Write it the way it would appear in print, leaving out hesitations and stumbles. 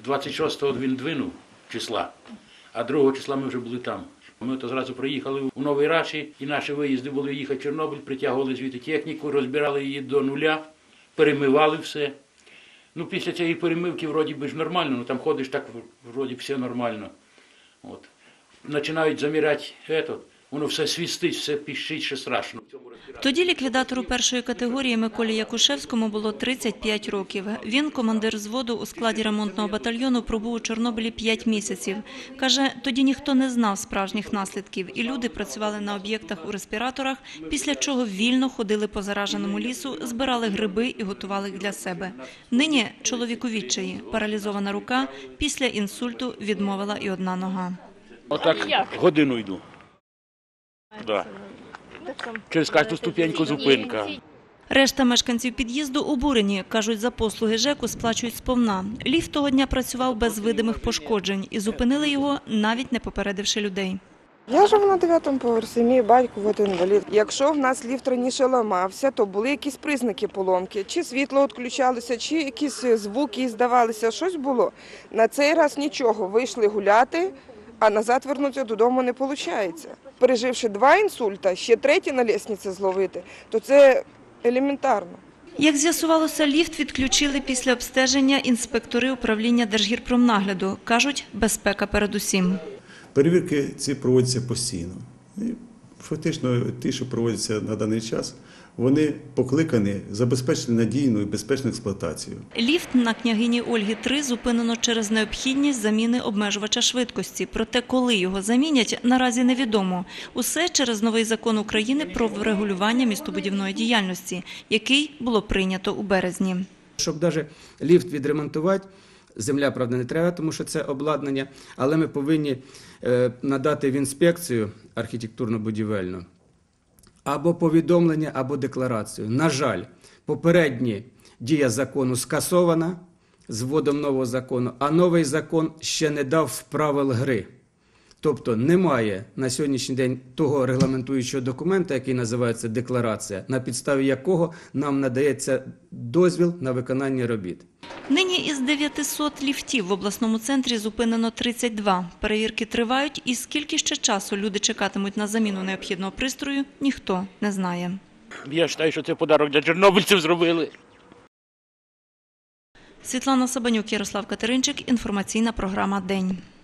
26-го він двинув числа, а 2-го числа ми вже були там. Ми то зразу приїхали у Новий Раші, і наші виїзди були їхати в Чорнобиль, притягували звідти техніку, розбирали її до нуля, перемивали все. Ну, після цієї перемивки вроді би ж нормально, ну там ходиш так, вроді все нормально. От. Починають заміряти, воно все свістить, все піщить, що страшно. Тоді ліквідатору першої категорії Миколі Якушевському було 35 років. Він, командир взводу у складі ремонтного батальйону, пробув у Чорнобилі 5 місяців. Каже, тоді ніхто не знав справжніх наслідків, і люди працювали на об'єктах у респіраторах, після чого вільно ходили по зараженому лісу, збирали гриби і готували їх для себе. Нині чоловік у відчаї, паралізована рука, після інсульту відмовила і одна нога. Отак годину йду. Да. Через кожну ступеньку зупинка. Решта мешканців під'їзду обурені. Кажуть, за послуги ЖЕКу сплачують сповна. Ліфт того дня працював без видимих пошкоджень і зупинили його, навіть не попередивши людей. Я живу на 9-му поверсі, мій батько інвалід. Якщо в нас ліфт раніше ламався, то були якісь признаки поломки. Чи світло відключалося, чи якісь звуки здавалися, щось було. На цей раз нічого, вийшли гуляти, а назад вернутися додому не виходить. Переживши 2 інсульта, ще 3-й на лестниці зловити, то це елементарно. Як з'ясувалося, ліфт відключили після обстеження інспектори управління Держгірпромнагляду. Кажуть, безпека передусім. Перевірки ці проводяться постійно. І фактично ті, що проводяться на даний час, вони покликані забезпечити надійну і безпечну експлуатацію. Ліфт на княгині Ольги 3 зупинено через необхідність заміни обмежувача швидкості. Проте, коли його замінять, наразі невідомо. Усе через новий закон України про врегулювання містобудівної діяльності, який було прийнято у березні. Щоб навіть ліфт відремонтувати, земля, правда, не треба, тому що це обладнання, але ми повинні надати в інспекцію архітектурно-будівельну або повідомлення, або декларацію. На жаль, попередня дія закону скасована з вводом нового закону, а новий закон ще не дав правил гри. Тобто немає на сьогоднішній день того регламентуючого документа, який називається декларація, на підставі якого нам надається дозвіл на виконання робіт. Нині із 900 ліфтів в обласному центрі зупинено 32. Перевірки тривають, і скільки ще часу люди чекатимуть на заміну необхідного пристрою, ніхто не знає. Я вважаю, що це подарок для чорнобильців зробили. Світлана Сабанюк, Ярослав Катеринчик. Інформаційна програма «День».